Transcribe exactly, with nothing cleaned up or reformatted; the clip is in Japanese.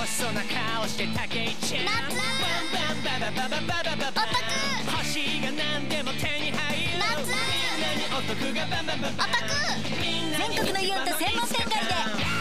しそうな顔して竹井ちゃん夏バンバンババババババババオタク欲しいが何でも手に入る夏みんなにお得がバンバンバンバンオタク全国のイオンと専門店街で